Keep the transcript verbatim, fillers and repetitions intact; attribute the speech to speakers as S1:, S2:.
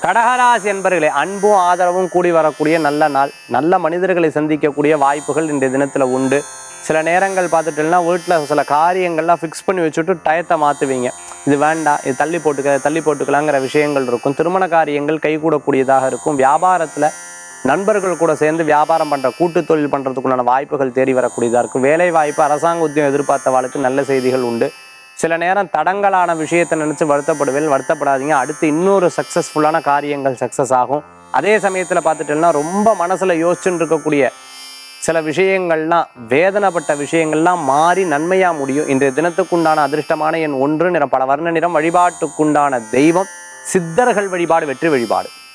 S1: கடகராசி என்பர்களே, அன்பும் ஆதரவும் கூடி வரக்கூடிய நல்ல நாள். நல்ல மனிதர்களை சந்திக்கக்கூடிய வாய்ப்புகள் இன்றைய தினத்தில் உண்டு. சில நேரங்கள் பார்த்துட்டோம்னா வீட்டில் சில காரியங்கள்லாம் ஃபிக்ஸ் பண்ணி வச்சுட்டு டயத்தை மாற்றுவீங்க. இது வேண்டாம், இது தள்ளி போட்டுக்க தள்ளி போட்டுக்கலாங்கிற விஷயங்கள் இருக்கும். திருமண காரியங்கள் கைகூடக்கூடியதாக இருக்கும். வியாபாரத்தில் நண்பர்கள் கூட சேர்ந்து வியாபாரம் பண்ணுற கூட்டு தொழில் பண்ணுறதுக்குண்டான வாய்ப்புகள் தேடி வரக்கூடியதாக இருக்கும். வேலை வாய்ப்பு, அரசாங்க உத்தியோகம் எதிர்பார்த்தவாளுக்கு நல்ல செய்திகள் உண்டு. சில நேரம் தடங்கலான விஷயத்தை நினச்சி வருத்தப்படுவேன், வருத்தப்படாதீங்க. அடுத்து இன்னொரு சக்ஸஸ்ஃபுல்லான காரியங்கள் சக்ஸஸ் ஆகும். அதே சமயத்தில் பார்த்துட்டோம்னா ரொம்ப மனசில் யோசிச்சுட்டு இருக்கக்கூடிய சில விஷயங்கள்லாம், வேதனைப்பட்ட விஷயங்கள்லாம் மாறி நன்மையாக முடியும். இன்றைய தினத்துக்குண்டான அதிர்ஷ்டமான எண் ஒன்று, நிறம் பல வர்ண நிறம். வழிபாட்டுக்குண்டான தெய்வம் சித்தர்கள் வழிபாடு, வெற்றி வழிபாடு.